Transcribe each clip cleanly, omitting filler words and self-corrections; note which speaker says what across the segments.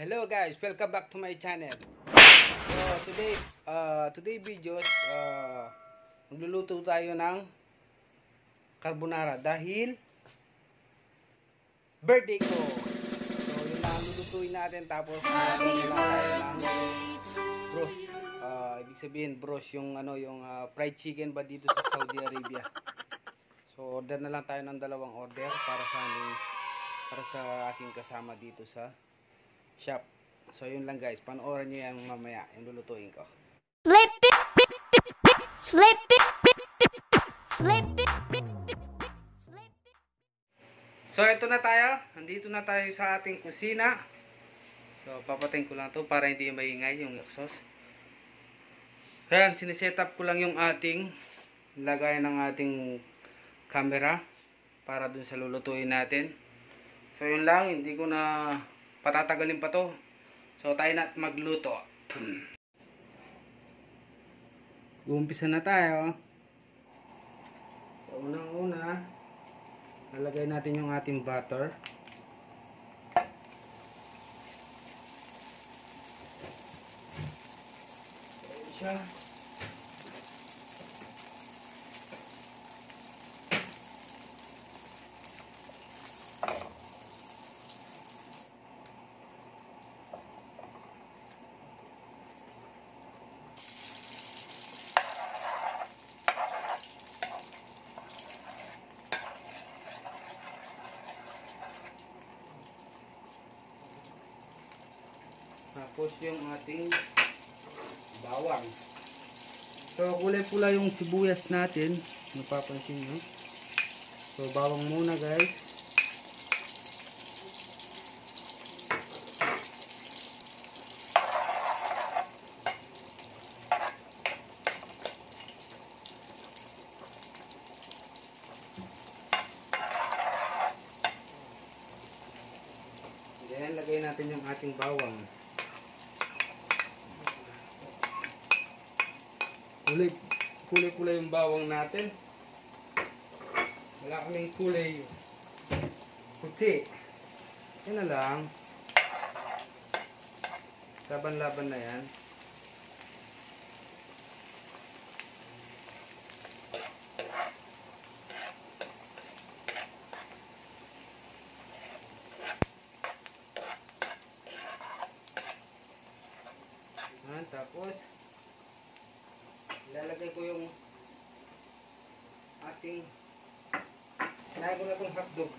Speaker 1: Hello guys, welcome back to my channel. So today videos, magluluto tayo ng carbonara dahil birthday ko. So yun lang lulutuin natin, tapos nila tayo ng bros. Ibig sabihin bros yung fried chicken ba dito sa Saudi Arabia. So order na lang tayo ng dalawang order para sa aking kasama dito sa shop. So yun lang guys, panoorin nyo yan mamaya yung lulutuin ko. So ito na tayo, nandito na tayo sa ating kusina. So papatayin ko lang to para hindi maingay yung exhaust. Ayan, siniset up ko lang yung ating lagay ng ating camera para dun sa lulutuin natin. So yun lang, hindi ko na patatagalin pa to. So tayo na magluto. Umpisa na tayo. So unang-una, nalagay natin yung ating butter. Ayan siya. Tapos yung ating bawang. So kulay pula yung sibuyas natin, napapansin nyo. So bawang muna guys. Then lagay natin yung ating bawang. Kulay yung bawang natin. Wala kaming kulay puti. Yan na lang. Laban-laban na yan. Tapos ilalagay ko yung ating kinain ko na itong hotdog.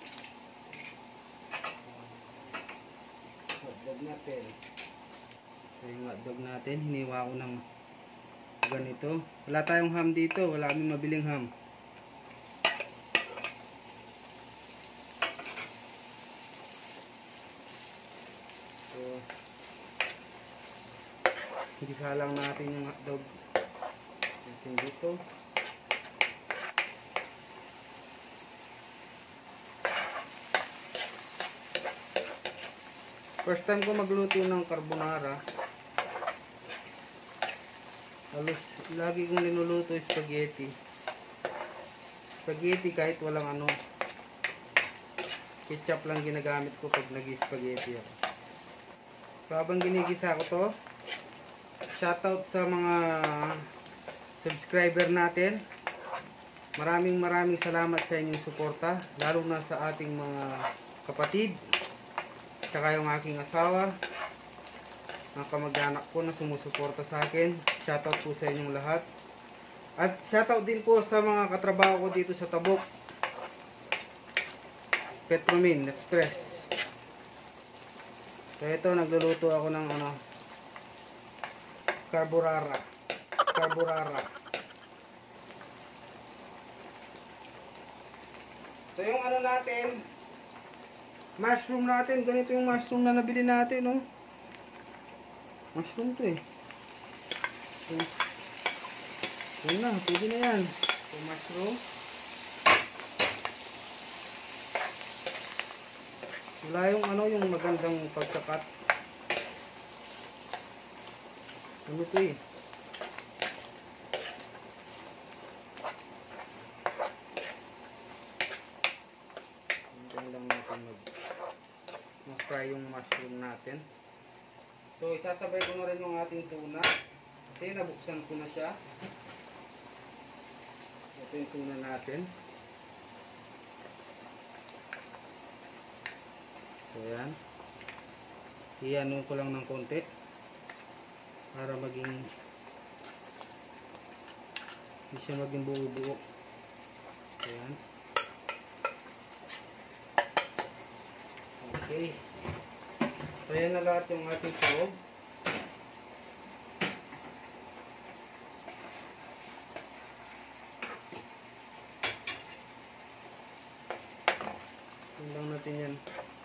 Speaker 1: Hotdog natin. So yung hotdog natin, hiniwa ko ng ganito. Wala tayong ham dito, wala kaming mabiling ham. So igisa lang natin yung hotdog natin dito. First time ko magluto ng carbonara. Halos lagi kong linuluto spaghetti. Spaghetti kahit walang ketchup lang ginagamit ko pag nag-spaghetti ako. So habang ginigisa ko to, shoutout sa mga subscriber natin. Maraming salamat sa inyong suporta, lalo na sa ating mga kapatid, saka yung aking asawa, mga kamag-anak ko na sumusuporta sa akin. Shoutout po sa inyong lahat. At shoutout din po sa mga katrabaho ko dito sa Tabuk, Petromin Express. So ito, nagluluto ako ng carbonara. So yung natin, mushroom natin, ganito yung mushroom na nabili natin, no? Mushroom to eh. So, yun na, pwede na yan. So mushroom. Wala yung magandang pagkakat. Ano to eh? Hintay lang natin ma-fry yung mushroom natin. So isasabay ko na rin yung ating tuna. Kasi nabuksan ko na siya. Ito yung tuna natin. So yan. Iano ko lang ng konti para maging hindi siya maging buo-buo. So yan. Okay. So yan na lahat yung ating sahog. Lang natin yan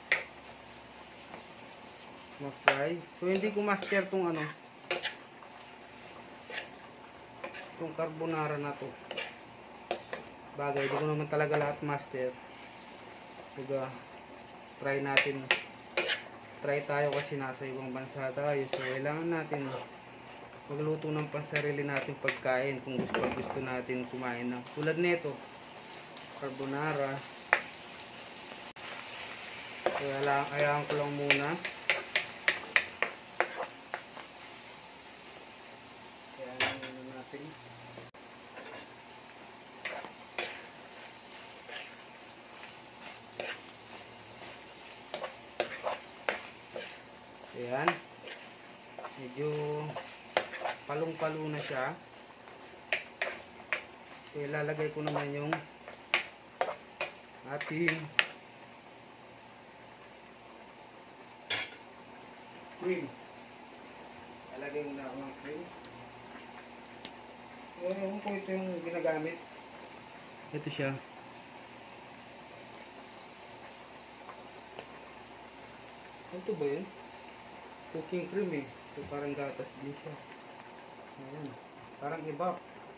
Speaker 1: ma-fry. So hindi ko master tong ano, tong carbonara na to. Bagay, hindi ko naman talaga lahat master. Diba, try natin. Try tayo kasi nasa ibang bansa tayo. So kailangan natin magluto ng pansarili natin pagkain kung gusto natin kumain ng tulad nito, carbonara. So hayaan ko lang muna. Hayaan muna natin. Ayan. Medyo palong-palo na siya. So ilalagay ko naman yung ating cream. Lalagay muna ako ng cream. Ewan ko ito yung ginagamit. Ito siya. Ito ba yun? Cooking cream eh. So parang gatas din siya. Ayan. Parang iba.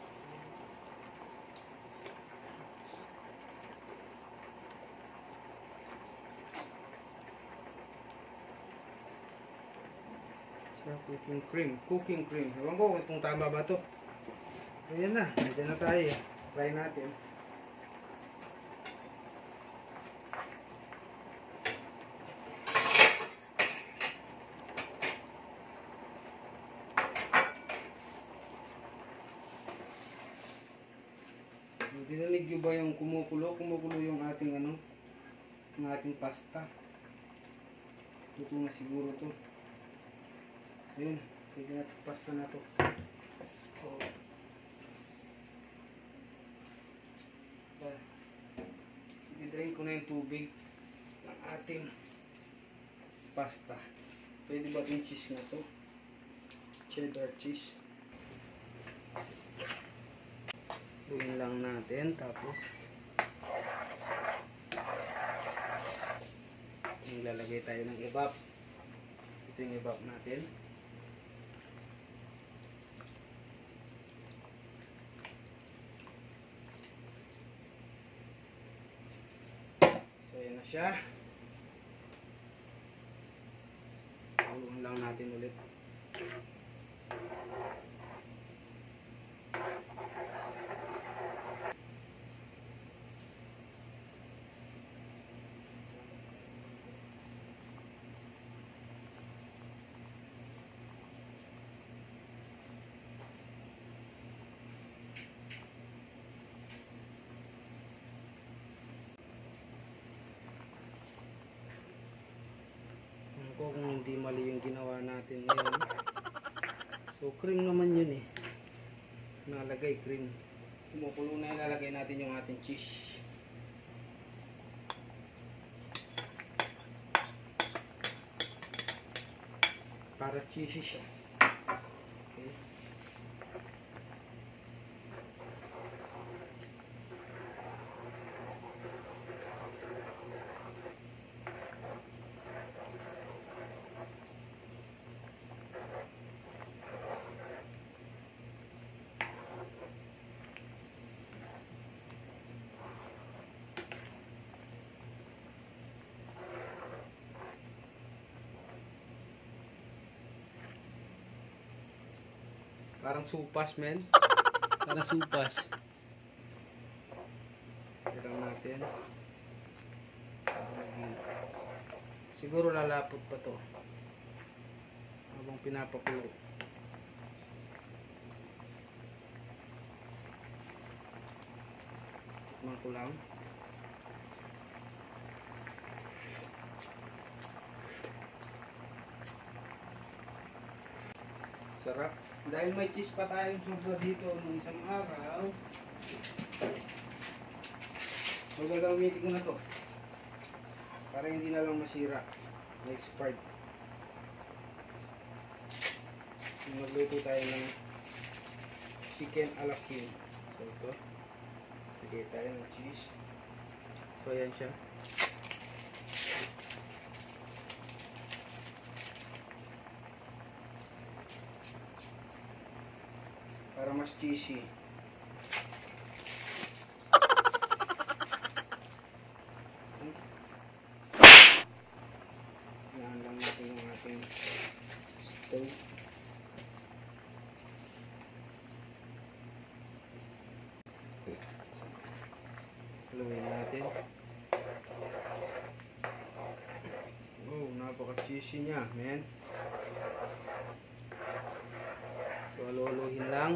Speaker 1: Cooking cream. Cooking cream. Ewan ko kung tama ba to. Ayan na. Nandiyan na tayo. Try natin. Dininig nyo ba yung kumukulo? Kumukulo yung ating ano? Yung ating pasta. Luto na siguro to. Ayun, pwede natin pasta na to. So, i-drain ko na yung tubig ng ating pasta. Pwede ba yung cheese na to? Cheddar cheese. Buhin lang natin, tapos lalagay tayo ng ibap. Ito yung ibap natin. So yan na siya. Haluan lang natin ulit. Kung hindi mali yung ginawa natin ngayon. So cream naman yun eh. Nalagay cream. Kumukulo na, ilalagay natin yung ating cheese. Para cheesy siya. Okay. Parang supas, men. Parang supas. Tignan natin. Siguro lalapot pa to habang pinapakulo. Tikman ko lang. Sarap. Dahil may cheese pa tayong sobra dito nung isang araw, so gagamitin ko na to para hindi na lang masira, na-expired. Magluto tayo ng chicken a la king. So ito, lagay tayo ng cheese. So ayan siya. Para mas cheesy. Yan lang natin yung ating stove. Haluin natin. Oh, napaka-cheesy niya, man. So, haluin lang.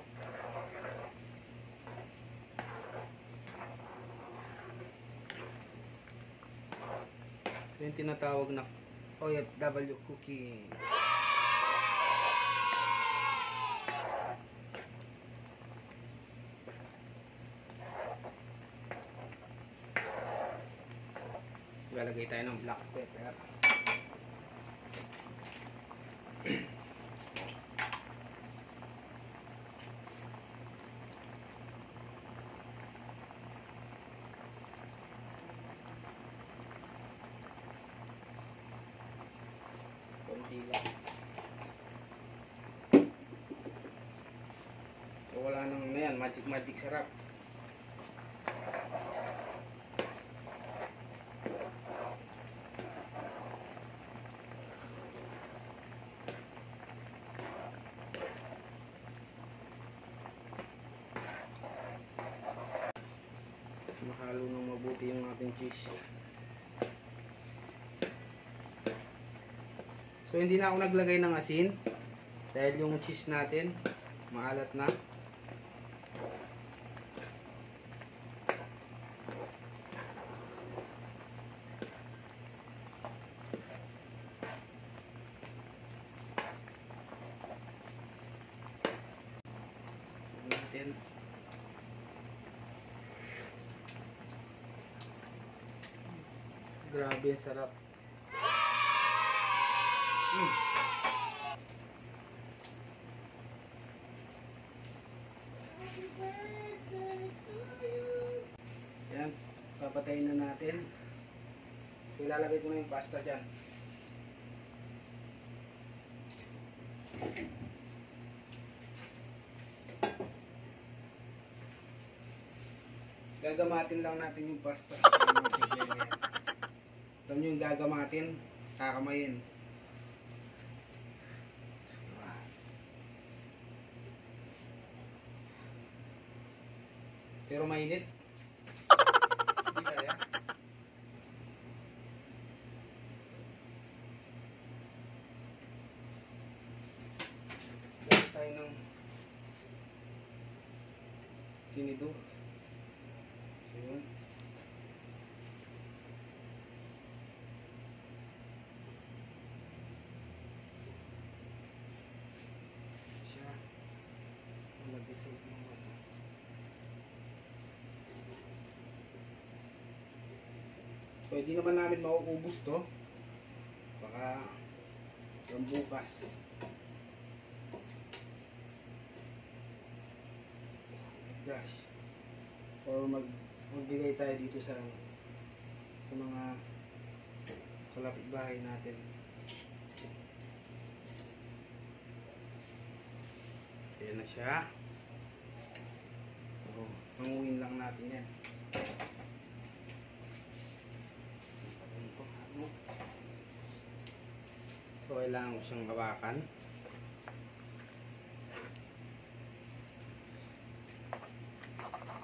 Speaker 1: So, yung tinatawag na OFW cooking. Lalagay tayo ng black pepper. Konti lang. So wala nang yan, magic sarap. Mahalo ng mabuti yung ating cheese. So hindi na ako naglagay ng asin dahil yung cheese natin maalat na. Natin. Grabe, sarap. Yan, papatayin na natin. So, ilalagay ko na yung pasta dyan. Gagamatin lang natin yung pasta. Alam nyo yung gagamatin, kakamayin. Pero mainit. Hindi kaya. Gawin tayo ng tinidor. So yun. Siya. Mag-dissolve mo. So, hindi naman namin mauubos to. Baka yung bukas. Gosh. Or magbigay tayo dito sa mga kalapit bahay natin. Ayan na siya. So, hanguin lang natin yan. So, kailangan ko siyang hawakan.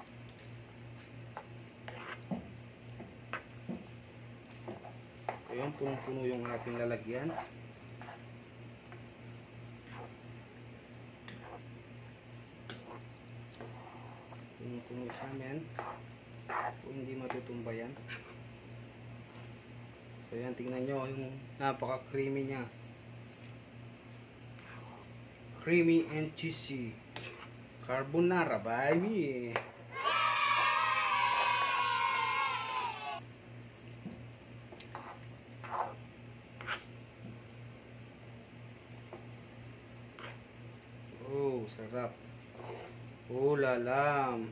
Speaker 1: Ayun. punong-puno yung ating lalagyan. Punong-puno siya, men. Kung hindi matutumba yan. So yan, tingnan nyo yung napaka-creamy niya. Creamy and cheesy carbonara, baby. Oh, sarap. Oh, lalam.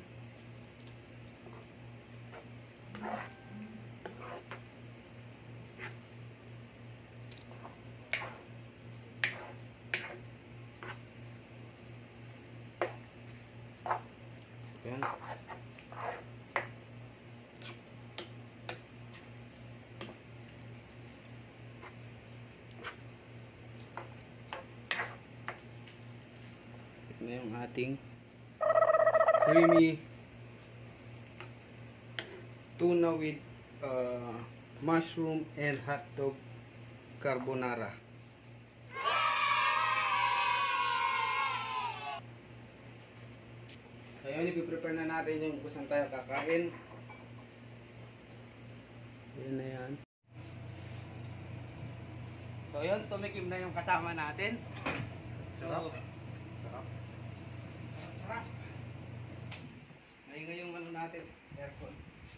Speaker 1: Ayan. Ito na yung ating creamy tuna with mushroom and hotdog carbonara. Ayun, ipiprepare na natin yung kung saan tayo kakain. Ayan na yan. So yun, tumikim na yung kasama natin. So, sarap. Sarap. Maingay yung ano natin, aircon.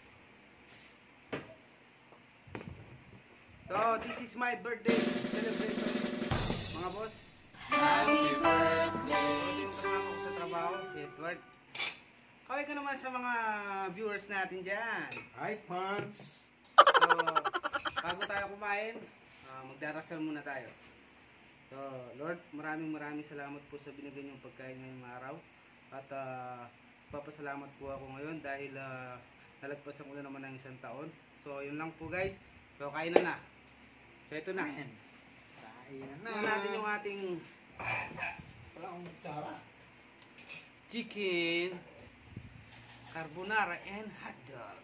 Speaker 1: So, this is my birthday celebration, mga boss. Happy birthday to you. Sa trabaho, si Edward. Kaway ka naman sa mga viewers natin dyan.
Speaker 2: Hi, Pants!
Speaker 1: So, bago tayo kumain, magdarasal muna tayo. So, Lord, maraming salamat po sa binigay niyong pagkain ngayong araw. At papasalamat po ako ngayon dahil nalagpasan ko na naman ng isang taon. So, yun lang po guys. So, kain na na. So, ito na.
Speaker 2: Kain na.
Speaker 1: Tingnan natin yung ating
Speaker 2: Wala akong kutsara.
Speaker 1: chicken carbonara and hotdog.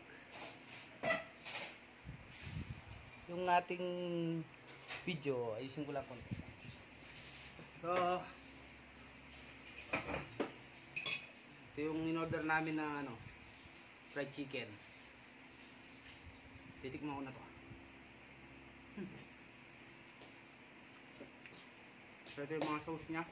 Speaker 1: Yung ating video, ayusin ko lang konti. So, ito yung in-order namin na fried chicken. Titikman ko na to. So, ito yung mga sauce nya.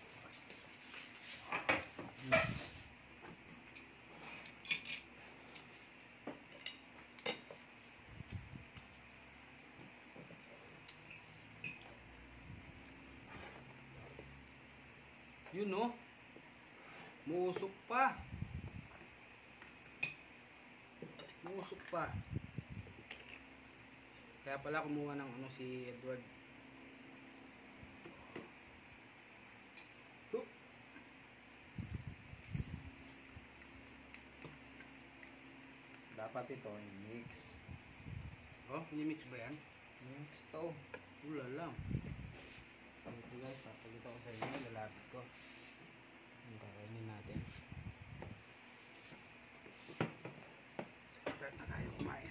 Speaker 1: Yun no, muusok pa. Muusok pa. Kaya pala kumuha ng si Edward.
Speaker 2: Dapat ito, mix.
Speaker 1: Oh, ni-mix ba yan?
Speaker 2: Mix to.
Speaker 1: Ulala. Ito guys, papalita ko sa inyo, lalapit ko. Ang kakainin natin. Start na tayo kumain.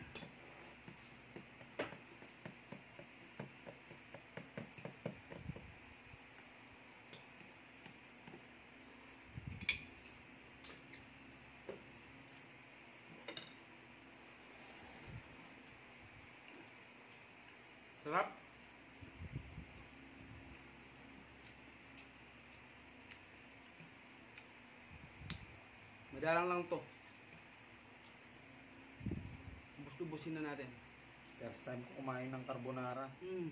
Speaker 1: Sarap. Madalang lang to. Ubus-ubusin na natin.
Speaker 2: First time ko kumain ng carbonara.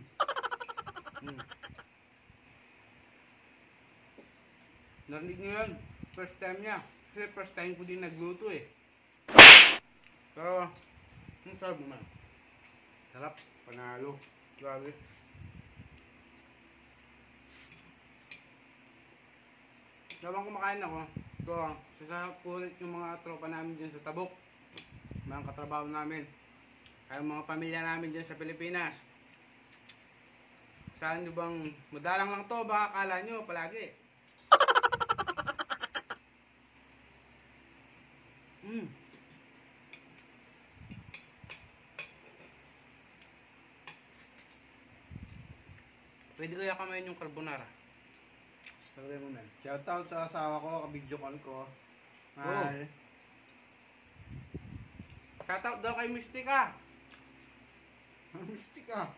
Speaker 1: Narinig nyo yun. First time niya. Kasi first time ko din nagluto eh. Pero, ang sarap naman. Sarap. Panalo. Grabe. Habang kumakain ako, sasapulit yung mga tropa namin dyan sa Tabok. Mga katrabaho namin. Ay mga pamilya namin dyan sa Pilipinas. Saan nyo bang, madalang lang to, baka akala nyo palagi. Pwede kaya kamayin yung carbonara. Sabi mo men.
Speaker 2: Shoutout sa asawa ko, kabidyo call ko. Mahal.
Speaker 1: Shoutout daw kay Mystica.
Speaker 2: Mystic ka.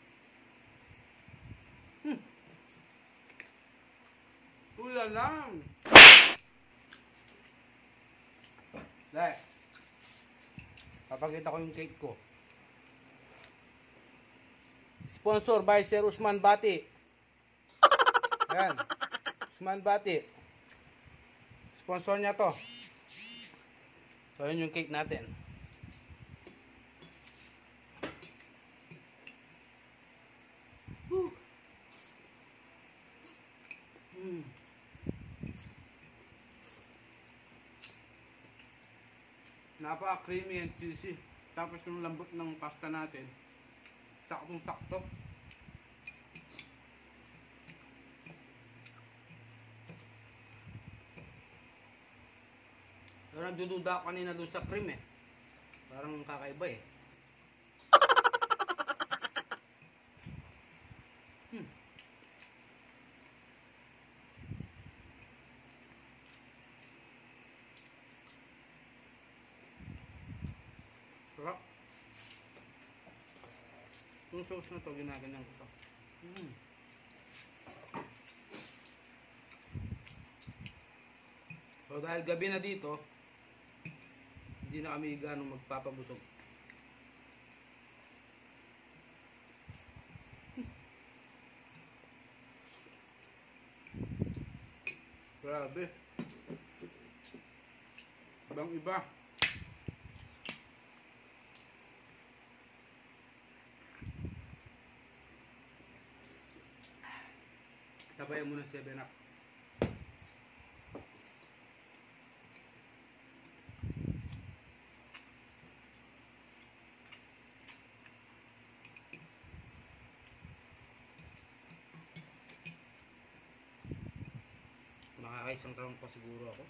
Speaker 1: Ula lang. Dahil. Papakita ko yung cake ko. Sponsor by Sir Usman Bati. Ayan. Usman Bati. Sponsor niya to. So, yun yung cake natin. Woo. Napaka-creamy and juicy. Tapos yung lambot ng pasta natin. Saktong-sakto. Pero nagdududa ako kanina dun sa cream eh. Parang kakaiba eh. Sarap. Yung sauce na to, ginaganyan ko to. So dahil gabi na dito, hindi na kami gano'ng magpapabusog. Grabe. Ibang iba. Sabayan mo ng 7 Up. Makakaisang round pa siguro ako.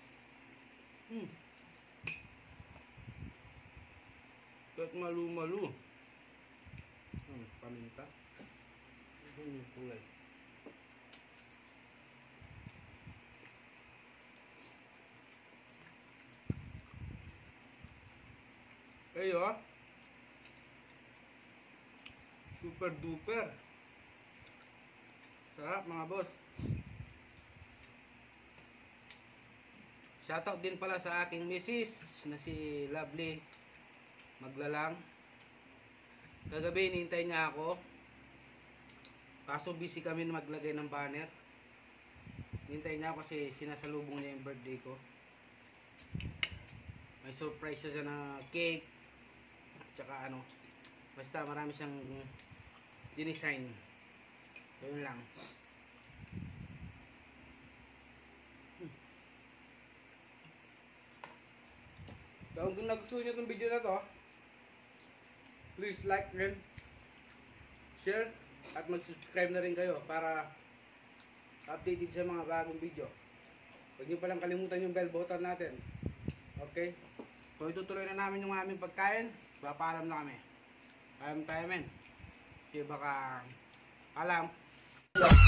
Speaker 1: Kahit malu-malu. Paminta. Yung kulay. Ayo. Super duper. Sarap mga boss. Shoutout din pala sa aking misis na si Lovely Maglalang. Kagabi hinihintay niya ako. Kaso busy kami na maglagay ng banner. Hinihintay niya ako kasi sinasalubong niya yung birthday ko. May surprise siya na cake. Tsaka ano. Basta marami siyang dinesign. So yun lang. Kung nagustuhan nyo itong video na to, please like and share at mag-subscribe na rin kayo para updated sa mga bagong video. Huwag nyo palang kalimutan yung bell button natin. Okay? So itutuloy na namin yung aming pagkain. Papaalam na kami. Alam tayo men. Kasi baka alam.